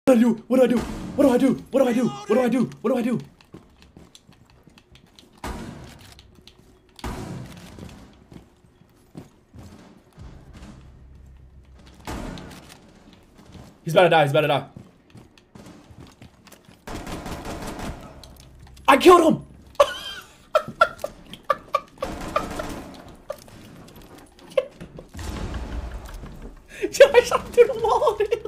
What do I do? What do I do? What do I do? What do I do? What do I do? What do I do? He's about to die. He's about to die. I killed him! Yeah, I shot him through the wall, dude.